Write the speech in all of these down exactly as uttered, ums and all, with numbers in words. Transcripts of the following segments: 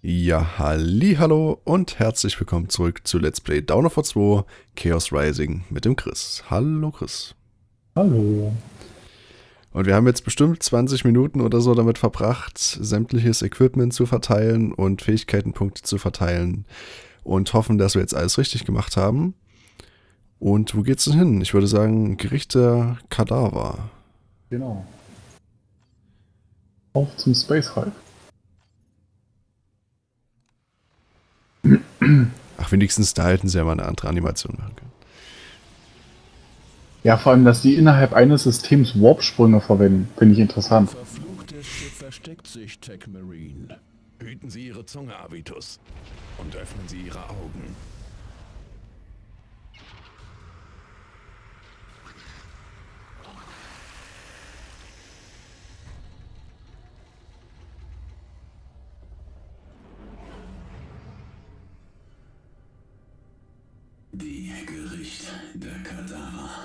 Ja, hallihallo und herzlich willkommen zurück zu Let's Play Dawn of War zwei Chaos Rising mit dem Chris. Hallo Chris. Hallo. Und wir haben jetzt bestimmt zwanzig Minuten oder so damit verbracht, sämtliches Equipment zu verteilen und Fähigkeitenpunkte zu verteilen und hoffen, dass wir jetzt alles richtig gemacht haben. Und wo geht's denn hin? Ich würde sagen, Gericht der Kadaver. Genau. Auf zum Space Hive. Ach, wenigstens da hätten sie ja mal eine andere Animation machen können. Ja, vor allem, dass die innerhalb eines Systems Warp-Sprünge verwenden, finde ich interessant. Verfluchtes Schiff versteckt sich, Tech Marine. Hüten Sie Ihre Zunge, Avitus. Und öffnen Sie Ihre Augen. Die Gericht der Kadaver.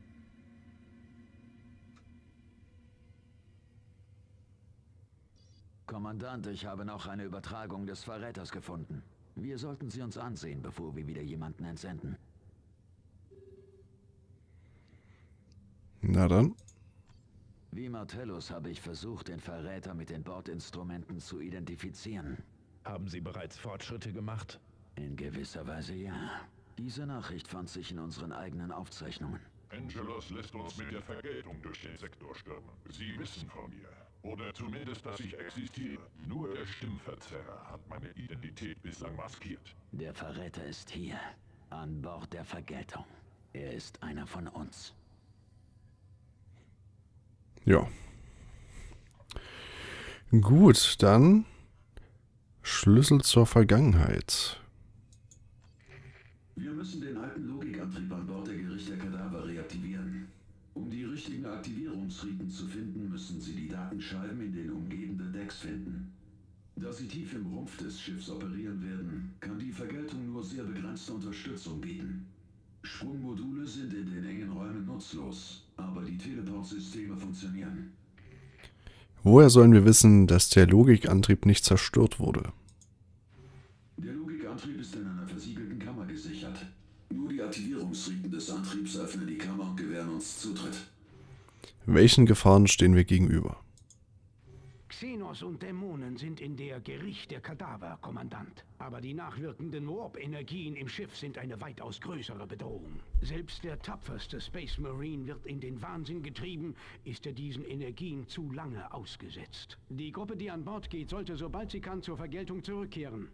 Kommandant, ich habe noch eine Übertragung des Verräters gefunden. Wir sollten sie uns ansehen, bevor wir wieder jemanden entsenden. Na dann. Wie Martellus habe ich versucht, den Verräter mit den Bordinstrumenten zu identifizieren. Haben Sie bereits Fortschritte gemacht? In gewisser Weise ja. Diese Nachricht fand sich in unseren eigenen Aufzeichnungen. Angelos lässt uns mit der Vergeltung durch den Sektor stürmen. Sie wissen von mir. Oder zumindest, dass ich existiere. Nur der Stimmverzerrer hat meine Identität bislang maskiert. Der Verräter ist hier, an Bord der Vergeltung. Er ist einer von uns. Ja. Gut, dann Schlüssel zur Vergangenheit. Wir müssen den alten Logikantrieb an Bord der Gericht der Kadaver reaktivieren. Um die richtigen Aktivierungsriten zu finden, müssen Sie die Datenscheiben in den umgebenden Decks finden. Da sie tief im Rumpf des Schiffs operieren werden, kann die Vergeltung nur sehr begrenzte Unterstützung bieten. Sprungmodule sind in den engen Räumen nutzlos, aber die Teleportsysteme funktionieren. Woher sollen wir wissen, dass der Logikantrieb nicht zerstört wurde? Der Logikantrieb ist in einer versiegelten Kammer gesichert. Nur die Aktivierungsriten des Antriebs öffnen die Kammer und gewähren uns Zutritt. Welchen Gefahren stehen wir gegenüber? Xenos und Dämonen sind in der Gericht der Kadaver, Kommandant. Aber die nachwirkenden Warp-Energien im Schiff sind eine weitaus größere Bedrohung. Selbst der tapferste Space Marine wird in den Wahnsinn getrieben, ist er diesen Energien zu lange ausgesetzt. Die Gruppe, die an Bord geht, sollte sobald sie kann zur Vergeltung zurückkehren.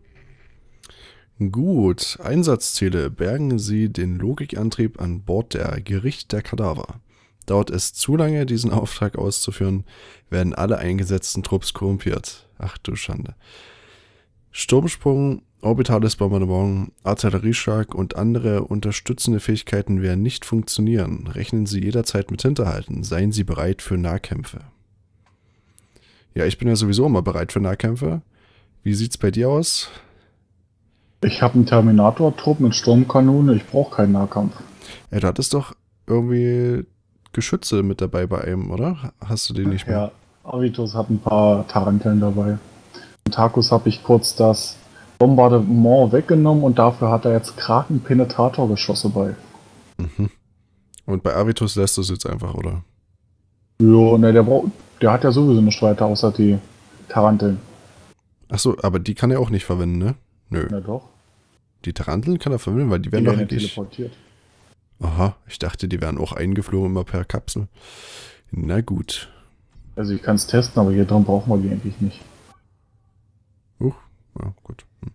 Gut, Einsatzziele. Bergen Sie den Logikantrieb an Bord der Gericht der Kadaver. Dauert es zu lange, diesen Auftrag auszuführen, werden alle eingesetzten Trupps korrumpiert. Ach du Schande. Sturmsprung, orbitales Bombardement, Artillerieschlag und andere unterstützende Fähigkeiten werden nicht funktionieren. Rechnen Sie jederzeit mit Hinterhalten. Seien Sie bereit für Nahkämpfe. Ja, ich bin ja sowieso immer bereit für Nahkämpfe. Wie sieht's bei dir aus? Ich habe einen Terminator-Trupp mit Sturmkanone, ich brauche keinen Nahkampf. Ja, du hattest doch irgendwie Geschütze mit dabei bei einem, oder? Hast du den nicht mehr? Ja, Avitus hat ein paar Taranteln dabei. Und Tarkus habe ich kurz das Bombardement weggenommen und dafür hat er jetzt Kraken-Penetrator-Geschosse bei. Mhm. Und bei Avitus lässt du es jetzt einfach, oder? Jo, ne, der braucht, der hat ja sowieso nichts weiter außer die Taranteln. Achso, aber die kann er auch nicht verwenden, ne? Nö. Na doch. Die Taranteln kann er verwenden, weil die werden Die doch werden eigentlich... teleportiert. Aha, ich dachte, die wären auch eingeflogen immer per Kapsel. Na gut. Also ich kann es testen, aber hier drin brauchen wir die eigentlich nicht. Huch, ja, gut. Hm.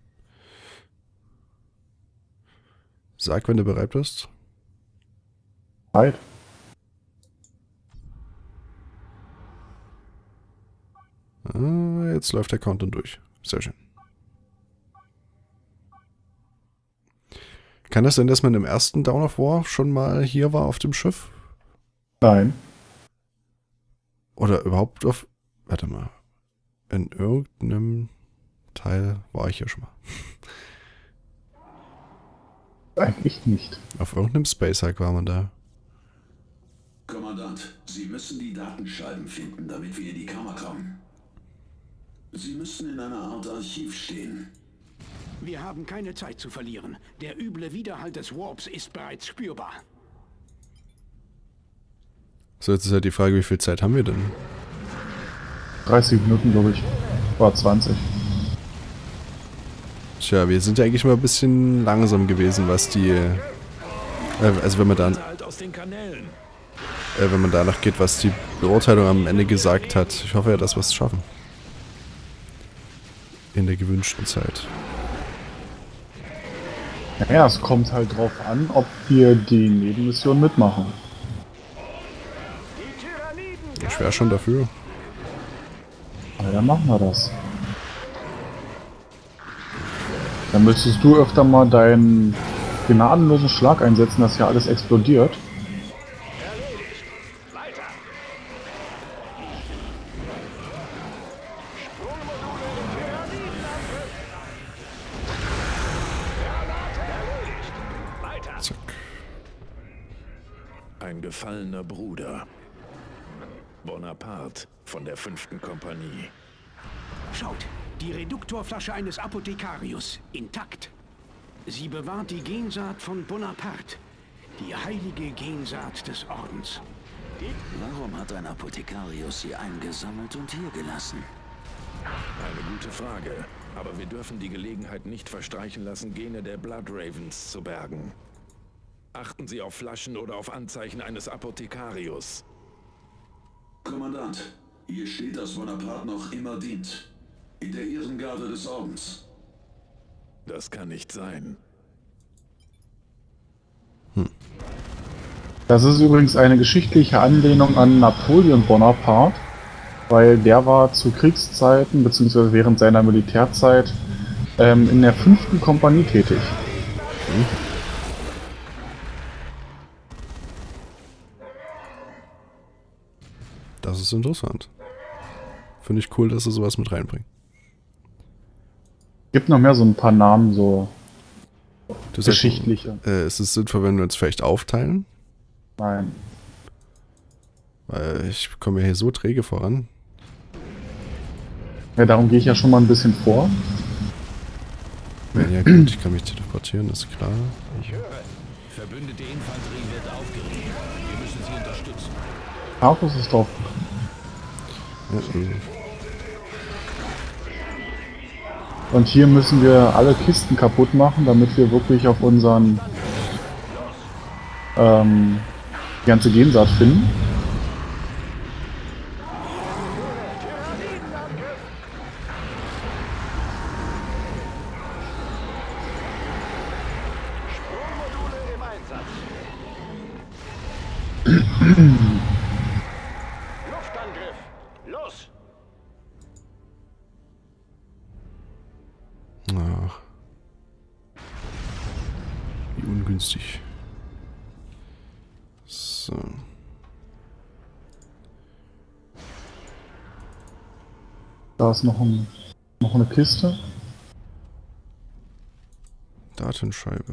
Sag, wenn du bereit bist. Halt. Ah, jetzt läuft der Countdown durch. Sehr schön. Kann das sein, dass man im ersten Dawn of War schon mal hier war auf dem Schiff? Nein. Oder überhaupt auf... Warte mal. In irgendeinem Teil war ich ja schon mal. Eigentlich nicht. Auf irgendeinem Space Hike war man da. Kommandant, Sie müssen die Datenscheiben finden, damit wir in die Kammer kommen. Sie müssen in einer Art Archiv stehen. Wir haben keine Zeit zu verlieren. Der üble Widerhall des Warps ist bereits spürbar. So, jetzt ist halt die Frage, wie viel Zeit haben wir denn? dreißig Minuten, glaube ich. Oder zwanzig. Tja, wir sind ja eigentlich mal ein bisschen langsam gewesen, was die... Äh, also wenn man dann... Halt aus den Kanälen. Äh, wenn man danach geht, was die Beurteilung am Ende gesagt hat. Ich hoffe ja, dass wir es schaffen. In der gewünschten Zeit. Naja, es kommt halt drauf an, ob wir die Nebenmission mitmachen. Ich wäre schon dafür. Na, dann machen wir das. Dann müsstest du öfter mal deinen gnadenlosen Schlag einsetzen, dass hier alles explodiert. Zack. Ein gefallener Bruder. Bonaparte von der fünften Kompanie. Schaut, die Reduktorflasche eines Apothekarius, intakt. Sie bewahrt die Gensaat von Bonaparte, die heilige Gensaat des Ordens. Warum hat ein Apothekarius sie eingesammelt und hier gelassen? Eine gute Frage, aber wir dürfen die Gelegenheit nicht verstreichen lassen, Gene der Blood Ravens zu bergen. Achten Sie auf Flaschen oder auf Anzeichen eines Apothekarius. Kommandant, hier steht, dass Bonaparte noch immer dient. In der Ehrengarde des Ordens. Das kann nicht sein. Das ist übrigens eine geschichtliche Anlehnung an Napoleon Bonaparte, weil der war zu Kriegszeiten bzw. während seiner Militärzeit ähm, in der fünften Kompanie tätig. Hm. Das ist interessant. Finde ich cool, dass sie sowas mit reinbringen. Gibt noch mehr so ein paar Namen, so Du geschichtliche. Sagst, äh, ist es sinnvoll, wenn wir uns vielleicht aufteilen? Nein. Weil ich komme ja hier so träge voran. Ja, darum gehe ich ja schon mal ein bisschen vor. Ja gut, ich kann mich teleportieren, ist klar. Ich höre. Verbündete Infanterie wird aufgeregt. Wir müssen sie unterstützen. Markus ist drauf. Ja, äh. Und hier müssen wir alle Kisten kaputt machen, damit wir wirklich auf unseren ähm, die ganze Gensaat finden. Luftangriff! Los! Ach. Wie ungünstig. So. Da ist noch, ein, noch eine Kiste. Datenscheibe.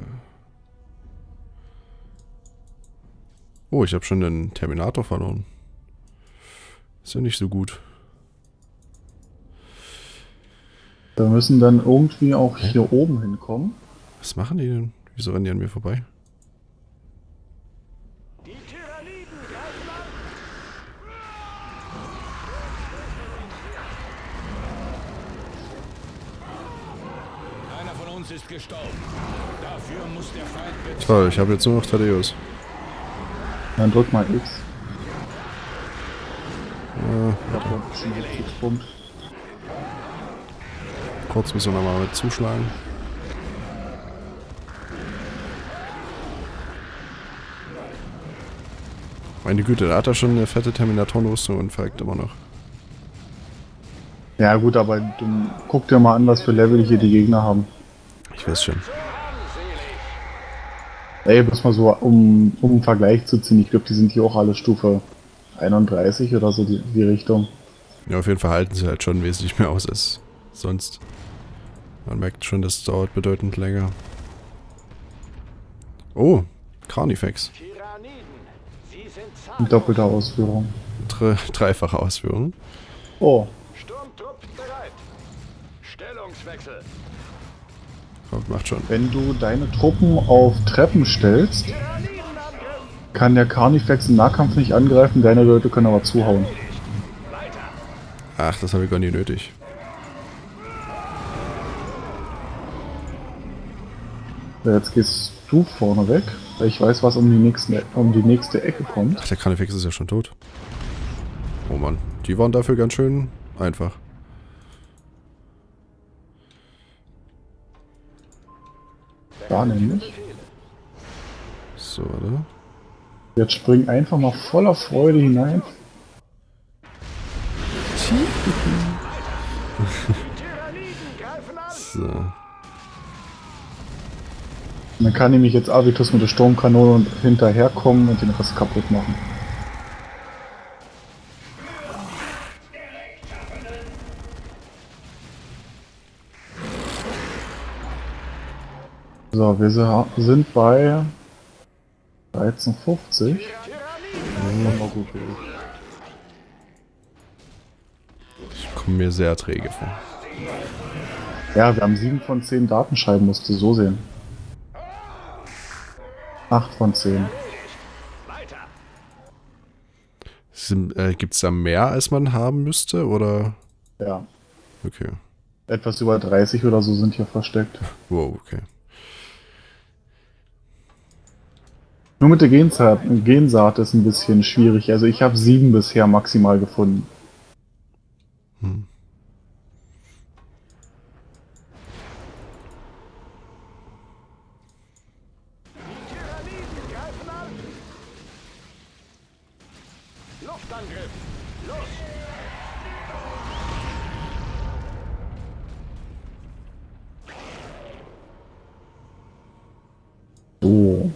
Oh, ich habe schon den Terminator verloren. Ist ja nicht so gut. Wir müssen dann irgendwie auch hier oben hinkommen. Was machen die denn? Wieso rennen die an mir vorbei? Die Tyranniden greifen an! Einer von uns ist gestorben. Dafür muss der Feind bezahlen. Toll, ich habe jetzt nur noch Thaddeus. Dann drück mal X. Ja, Ich hab da ein bisschen Rückzugspunkt. kurz müssen wir nochmal mit zuschlagen. Meine Güte, da hat er schon eine fette Terminatorenrüstung und verreckt immer noch. Ja gut, aber du, guck dir mal an, was für Level hier die Gegner haben. Ich weiß schon. Ey, bloß mal so, um, um einen Vergleich zu ziehen, ich glaube, die sind hier auch alle Stufe einunddreißig oder so, die, die Richtung. Ja, auf jeden Fall halten sie halt schon wesentlich mehr aus als sonst. Man merkt schon, das dauert bedeutend länger. Oh, Carnifex. In doppelter Ausführung. Dre dreifache Ausführung. Oh, Sturmtrupp bereit! Kommt, macht schon. Wenn du deine Truppen auf Treppen stellst, kann der Carnifex im Nahkampf nicht angreifen, deine Leute können aber zuhauen. Ach, das habe ich gar nicht nötig. So, jetzt gehst du vorne weg, weil ich weiß, was um die, nächsten, um die nächste Ecke kommt. Ach, der Carnifex ist ja schon tot. Oh Mann, die waren dafür ganz schön einfach. Da nämlich. So, oder? Jetzt spring einfach mal voller Freude hinein. So. Und dann kann nämlich jetzt Avitus mit der Sturmkanone und hinterherkommen und den Rest kaputt machen. So, wir sind bei dreizehn fünfzig. Ja, gut. Ich komme mir sehr träge vor. Ja, wir haben sieben von zehn Datenscheiben, musst du so sehen. acht von zehn. Äh, Gibt es da mehr, als man haben müsste, oder? Ja. Okay. Etwas über dreißig oder so sind hier versteckt. Wow, okay. Nur mit der Gensaat, Gensaat ist ein bisschen schwierig. Also ich habe sieben bisher maximal gefunden. Hm. Luftangriff! Los! So.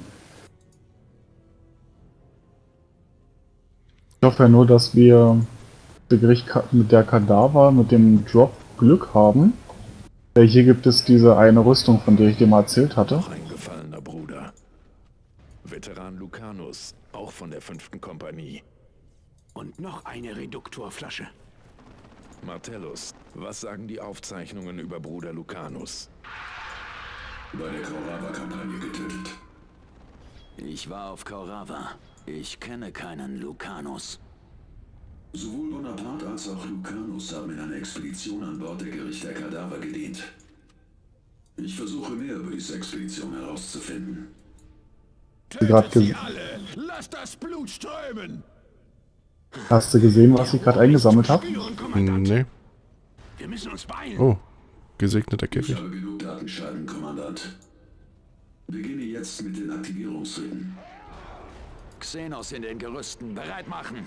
Ich hoffe ja nur, dass wir mit der Kadaver, mit dem Drop Glück haben. Hier gibt es diese eine Rüstung, von der ich dir mal erzählt hatte. Noch ein gefallener Bruder. Veteran Lucanus, auch von der fünften Kompanie. Und noch eine Reduktorflasche. Martellus, was sagen die Aufzeichnungen über Bruder Lucanus? Bei der Kaurava-Kampagne getötet. Ich war auf Kaurava. Ich kenne keinen Lucanus. Sowohl Bonaparte als auch Lucanus haben in einer Expedition an Bord der Gericht der Kadaver gedient. Ich versuche mehr über diese Expedition herauszufinden. Tötet sie alle! Lasst das Blut strömen! Hast du gesehen, was ich gerade eingesammelt habe? Nee. Wir müssen uns beeilen. Oh, gesegneter Ich Käfig. habe genug Datenscheiben, Kommandant. Beginne jetzt mit den Aktivierungsriten. Xenos in den Gerüsten. Bereit machen.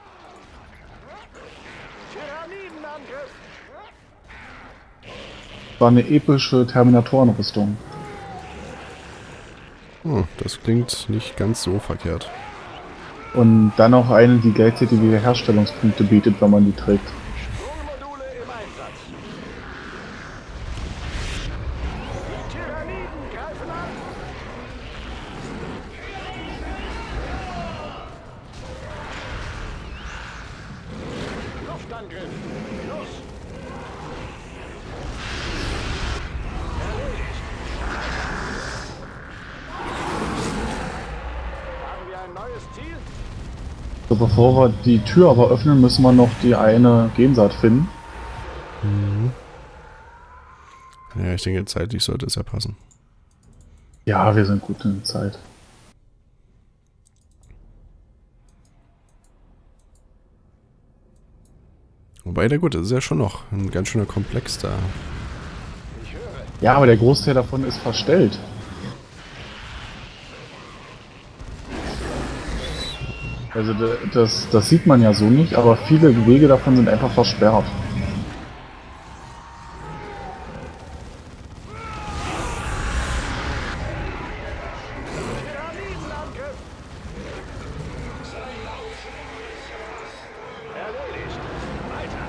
Tyranniden-Angriff! War eine epische Terminatorenrüstung. Oh, das klingt nicht ganz so verkehrt. Und dann auch eine, die gleichzeitig Wiederherstellungspunkte bietet, wenn man die trägt. Sprungmodule im Einsatz. Die Tyranniden greifen an. Luftangriff. Los. Erledigt. Haben wir ein neues Ziel? So, bevor wir die Tür aber öffnen, müssen wir noch die eine Gensaat finden. Mhm. Ja, ich denke, zeitlich sollte es ja passen. Ja, wir sind gut in der Zeit. Wobei, der gut, das ist ja schon noch ein ganz schöner Komplex da. Ja, aber der Großteil davon ist verstellt. Also das, das sieht man ja so nicht, aber viele Wege davon sind einfach versperrt. Tyranniden-Angriff. Erledigt. Weiter.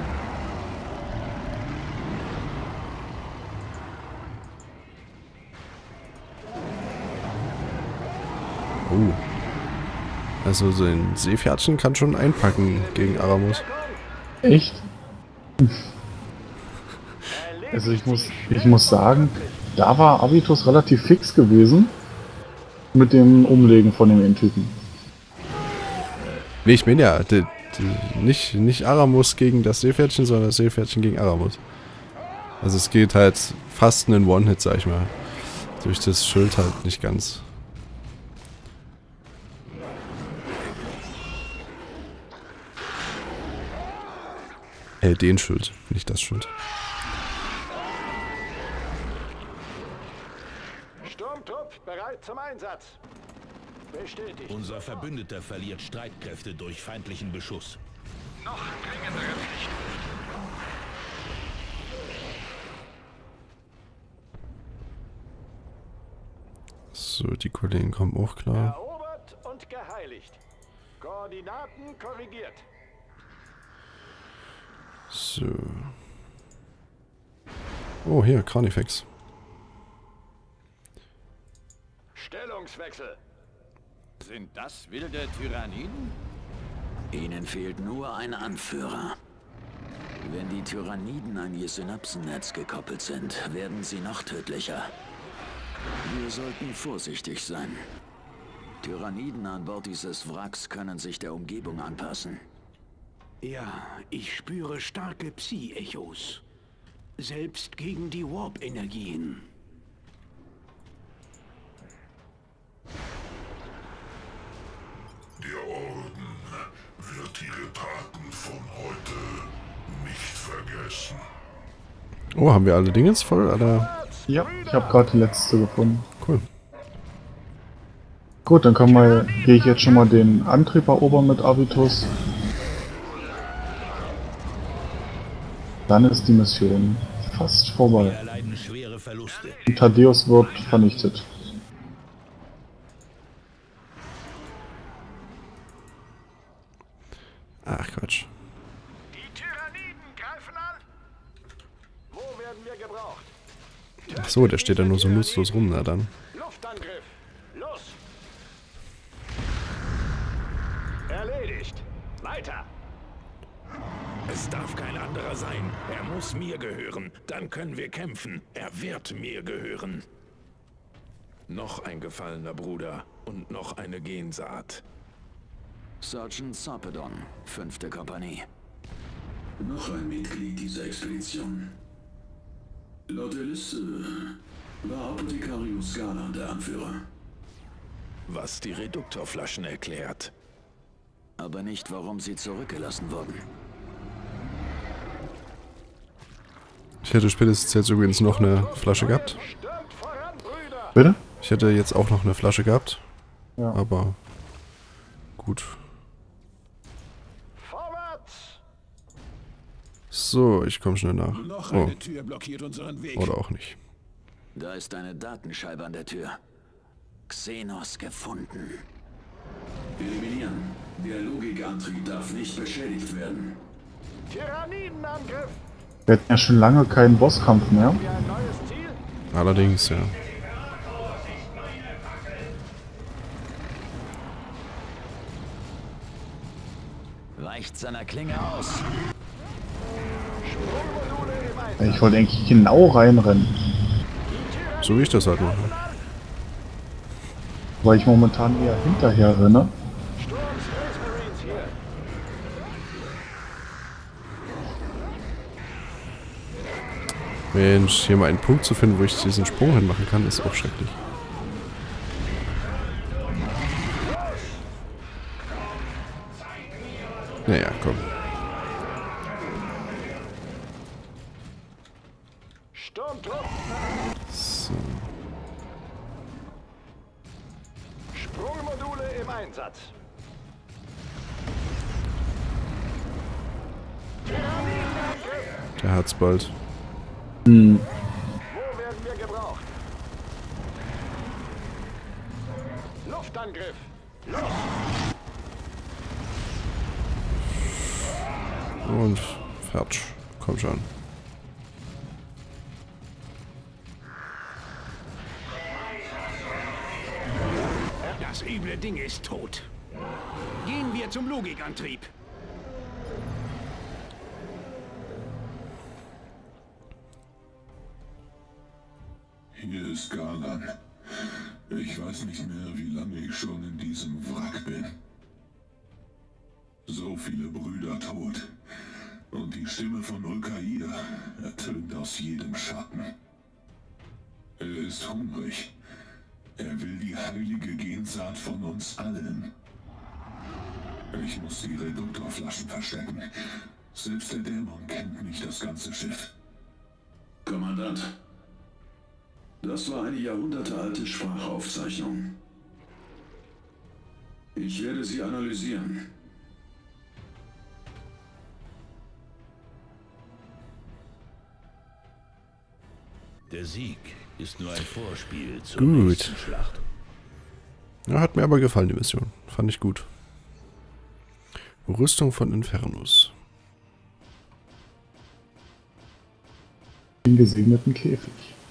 Oh. Also so ein Seepferdchen kann schon einpacken gegen Aramus. Echt? Also ich muss, ich muss sagen, da war Avitus relativ fix gewesen mit dem Umlegen von dem Typen. Nee, ich meine ja, die, die, nicht, nicht Aramus gegen das Seepferdchen, sondern das Seepferdchen gegen Aramus. Also es geht halt fast einen One-Hit, sag ich mal. Durch das Schild halt nicht ganz. Äh, den Schild, nicht das Schild. Sturmtrupp bereit zum Einsatz. Bestätigt. Unser Verbündeter verliert Streitkräfte durch feindlichen Beschuss. Noch dringendere Pflicht. So, die Kollegen kommen auch klar. Erobert und geheiligt. Koordinaten korrigiert. So. Oh, hier, Carnifex. Stellungswechsel. Sind das wilde Tyranniden? Ihnen fehlt nur ein Anführer. Wenn die Tyranniden an ihr Synapsennetz gekoppelt sind, werden sie noch tödlicher. Wir sollten vorsichtig sein. Tyranniden an Bord dieses Wracks können sich der Umgebung anpassen. Ja, ich spüre starke Psi-Echos. Selbst gegen die Warp-Energien. Der Orden wird ihre Taten von heute nicht vergessen. Oh, haben wir alle Dingens voll, oder? Ja, ich habe gerade die letzte gefunden. Cool. Gut, dann kann man, gehe ich jetzt schon mal den Antrieb erobern mit Avitus. Dann ist die Mission fast Wir vorbei. erleiden schwere Verluste. Und Thaddeus wird vernichtet. Ach, Quatsch. Die Tyranniden greifen an. Wo werden wir gebraucht? Ach so, der steht da nur so nutzlos rum, na dann. Luftangriff. Los. Erledigt. Weiter. Es darf kein anderer sein. Er muss mir gehören. Dann können wir kämpfen. Er wird mir gehören. Noch ein gefallener Bruder und noch eine Gensaat. Sergeant Sarpedon, fünfte Kompanie. Noch ein Mitglied dieser Expedition. Laut der Liste war Apothekarius Skala der Anführer. Was die Reduktorflaschen erklärt. Aber nicht, warum sie zurückgelassen wurden. Ich hätte spätestens jetzt übrigens noch eine Flasche gehabt. Stürmt voran, Brüder. Bitte? Ich hätte jetzt auch noch eine Flasche gehabt. Ja. Aber gut. Vorwärts. So, ich komme schnell nach. Noch Oh, eine Tür blockiert unseren Weg. oder auch nicht. Da ist eine Datenscheibe an der Tür. Xenos gefunden. Eliminieren. Der Logikantrieb darf nicht beschädigt werden. Tyrannidenangriff. Wir hatten ja schon lange keinen Bosskampf mehr. Für ein neues Ziel. Allerdings, ja. Weicht seiner Klinge aus. Sprungmodule im Einsatz. Ich wollte eigentlich genau reinrennen, So wie ich das halt mache. weil ich momentan eher hinterher renne. Sturm Space Marines hier. Mensch, hier mal einen Punkt zu finden, wo ich diesen Sprung hinmachen kann, ist auch schrecklich. Naja, komm. Sturmtrupp. So. Sprungmodule im Einsatz. Tyrannidenangriff. Der hat's bald. Wo werden wir gebraucht? Luftangriff. Los. Und fertig. Komm schon. Das üble Ding ist tot. Gehen wir zum Logikantrieb. Hier ist Galan. Ich weiß nicht mehr, wie lange ich schon in diesem Wrack bin. So viele Brüder tot. Und die Stimme von Ulkair ertönt aus jedem Schatten. Er ist hungrig. Er will die heilige Gensaat von uns allen. Ich muss die Reduktorflaschen verstecken. Selbst der Dämon kennt nicht das ganze Schiff. Kommandant, das war eine jahrhundertealte Sprachaufzeichnung. Ich werde sie analysieren. Der Sieg ist nur ein Vorspiel zur Gut. nächsten Schlacht. Ja, hat mir aber gefallen, die Mission. Fand ich gut. Rüstung von Infernus. Den gesegneten Käfig.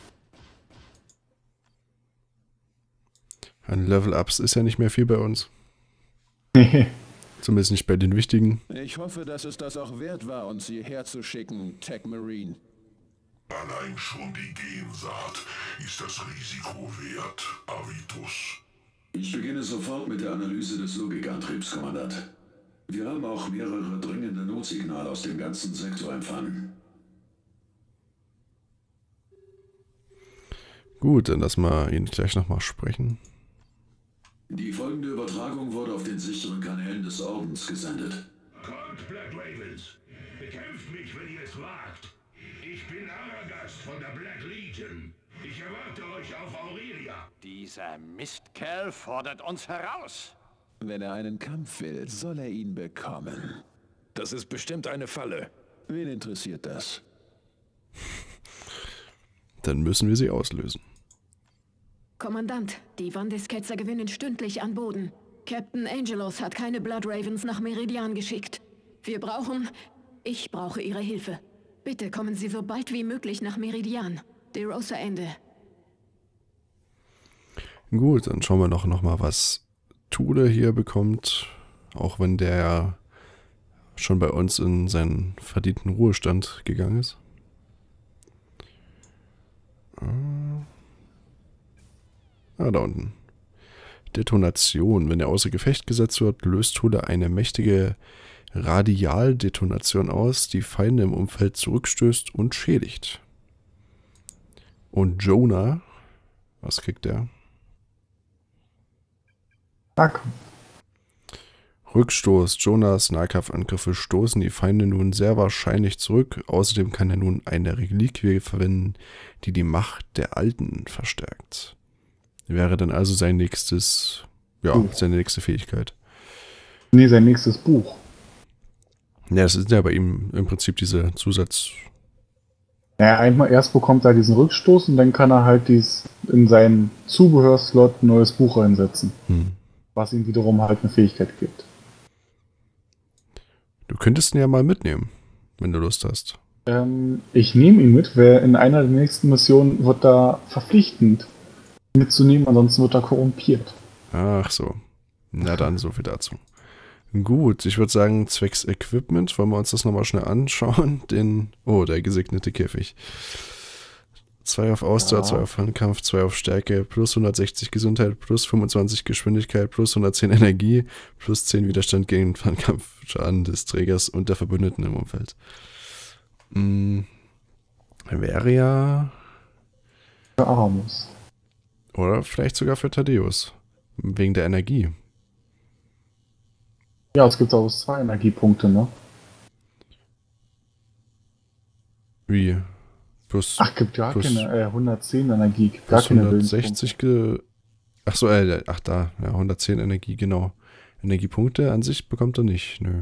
An Level-Ups ist ja nicht mehr viel bei uns. Nee. Zumindest nicht bei den wichtigen. Ich hoffe, dass es das auch wert war, uns hierher zu schicken, Tech Marine. Allein schon die Gensaat ist das Risiko wert, Avitus. Ich beginne sofort mit der Analyse des Logikantriebs, Kommandant. Wir haben auch mehrere dringende Notsignale aus dem ganzen Sektor empfangen. Gut, dann lassen wir ihn gleich nochmal sprechen. Die folgende Übertragung wurde auf den sicheren Kanälen des Ordens gesendet. Kommt, Black Ravens. Bekämpft mich, wenn ihr es wagt. Ich bin Aragast von der Black Legion. Ich erwarte euch auf Aurelia. Dieser Mistkerl fordert uns heraus. Wenn er einen Kampf will, soll er ihn bekommen. Das ist bestimmt eine Falle. Wen interessiert das? Dann müssen wir sie auslösen. Kommandant, die Wandesketzer gewinnen stündlich an Boden. Captain Angelos hat keine Blood Ravens nach Meridian geschickt. Wir brauchen... Ich brauche Ihre Hilfe. Bitte kommen Sie so bald wie möglich nach Meridian. DeRosa Ende. Gut, dann schauen wir noch, noch mal, was Thule hier bekommt. Auch wenn der schon bei uns in seinen verdienten Ruhestand gegangen ist. Ah, da unten. Detonation. Wenn er außer Gefecht gesetzt wird, löst Thule eine mächtige Radialdetonation aus, die Feinde im Umfeld zurückstößt und schädigt. Und Jonah, was kriegt der? Nahkampf. Rückstoß. Jonas Nahkampfangriffe stoßen die Feinde nun sehr wahrscheinlich zurück. Außerdem kann er nun eine Reliquie verwenden, die die Macht der Alten verstärkt. Wäre dann also sein nächstes, ja, Buch. seine nächste Fähigkeit. Nee, sein nächstes Buch. Ja, das ist ja bei ihm im Prinzip diese Zusatz... Naja, einmal erst bekommt er diesen Rückstoß und dann kann er halt dies in seinen Zubehörslot ein neues Buch reinsetzen. Hm. Was ihm wiederum halt eine Fähigkeit gibt. Du könntest ihn ja mal mitnehmen, wenn du Lust hast. Ähm, ich nehme ihn mit, weil in einer der nächsten Missionen wird da verpflichtend mitzunehmen, ansonsten wird er korrumpiert. Ach so. Na dann, so viel dazu. Gut, ich würde sagen, zwecks Equipment, wollen wir uns das nochmal schnell anschauen. Den, oh, der gesegnete Käfig. zwei auf Ausdauer, zwei auf Fernkampf, zwei auf Stärke, plus hundertsechzig Gesundheit, plus fünfundzwanzig Geschwindigkeit, plus hundertzehn Energie, plus zehn Widerstand gegen Fernkampfschaden des Trägers und der Verbündeten im Umfeld. Hm, wäre ja... Für Aramus. Oder vielleicht sogar für Thaddeus. Wegen der Energie. Ja, es gibt auch zwei Energiepunkte, ne? Wie? Plus, Ach, gibt ja plus, keine äh, hundertzehn Energie, gibt gar keine hundertsechzig ge Ach so, äh, ach da, ja, hundertzehn Energie, genau. Energiepunkte an sich bekommt er nicht, nö.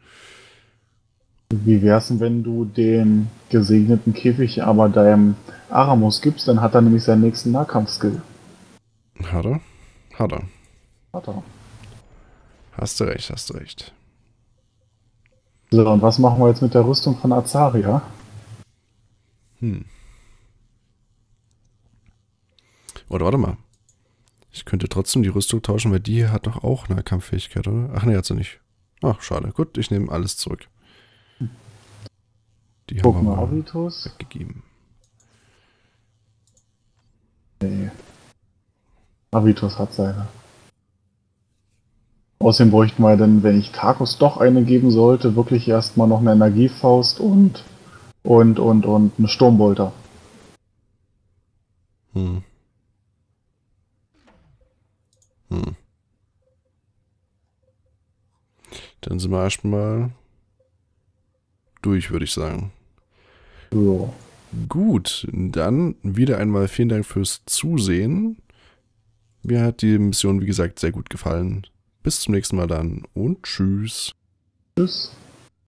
Wie wär's denn, wenn du den gesegneten Käfig aber deinem Aramus gibst, dann hat er nämlich seinen nächsten Nahkampfskill. Hat er? Hat er. Hat er. Hast du recht, hast du recht. So, und was machen wir jetzt mit der Rüstung von Azaria? Hm. Oder warte mal. Ich könnte trotzdem die Rüstung tauschen, weil die hat doch auch eine Kampffähigkeit, oder? Ach ne, hat sie nicht. Ach, schade. Gut, ich nehme alles zurück. Die Guck haben wir mal, mal Avitus. weggegeben. Nee. Avitus hat seine. Außerdem bräuchten wir dann, wenn ich Tarkus doch eine geben sollte, wirklich erstmal noch eine Energiefaust und und und und eine Sturmbolter. Hm. Hm. Dann sind wir erstmal durch, würde ich sagen. Ja. Gut, dann wieder einmal vielen Dank fürs Zusehen. Mir hat die Mission, wie gesagt, sehr gut gefallen. Bis zum nächsten Mal dann und tschüss. Tschüss.